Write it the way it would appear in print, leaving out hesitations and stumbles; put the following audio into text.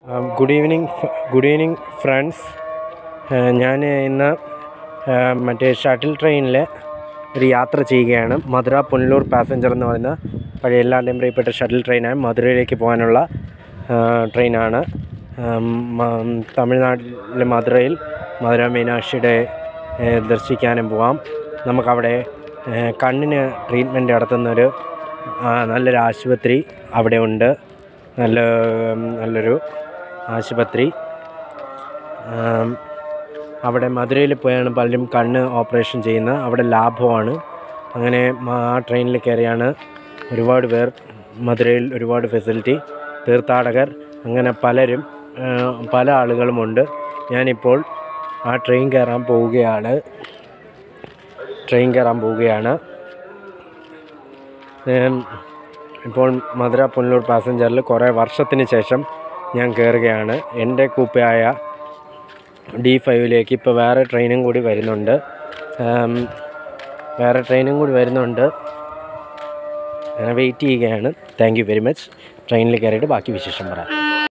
Good evening, friends. ഞാൻ ഇന്ന് മറ്റേ ഷട്ടിൽ ട്രെയിനിൽ ഒരു യാത്ര ചെയ്യുകയാണ്. മധുര പുനലൂർ പാസഞ്ചർ എന്ന് പറയുന്ന പഴയ എല്ലാവരുടെയും പ്രിയപ്പെട്ട ഷട്ടിൽ ട്രെയിനാണ്. മധുരയിലേക്ക് പോകാനുള്ള ട്രെയിനാണ്. തമിഴ്നാട്ടിലെ മധുരയിൽ മധുര മീനാക്ഷിയുടെ ദർശിക്കാനും പോവാം. നമുക്കവിടെ കണ്ണിന് ട്രീറ്റ്മെൻറ്റ് നടത്തുന്നൊരു നല്ലൊരു ആശുപത്രി അവിടെ ഉണ്ട്. നല്ലൊരു ആശുപത്രി. അവിടെ മധുരയിൽ പോയാണ് പലരും കണ്ണ് ഓപ്പറേഷൻ ചെയ്യുന്നത്. അവിടെ ലാഭമാണ്. അങ്ങനെ ആ ട്രെയിനിൽ കയറിയാണ് ഒരുപാട് പേർ. മധുരയിൽ ഒരുപാട് ഫെസിലിറ്റി, തീർത്ഥാടകർ, അങ്ങനെ പല ആളുകളുമുണ്ട്. ഞാനിപ്പോൾ ആ ട്രെയിൻ കയറാൻ പോവുകയാണ്. ഇപ്പോൾ മധുര പുനലൂർ പാസഞ്ചറിൽ കുറേ വർഷത്തിന് ശേഷം ഞാൻ കയറുകയാണ്. എൻ്റെ കൂപ്പയായ D5ലേക്ക് ഇപ്പോൾ വേറെ ട്രെയിനും കൂടി വരുന്നുണ്ട്. ഞാൻ വെയിറ്റ് ചെയ്യുകയാണ്. Thank you very much. ട്രെയിനിൽ കയറിയിട്ട് ബാക്കി വിശേഷം പറയാം.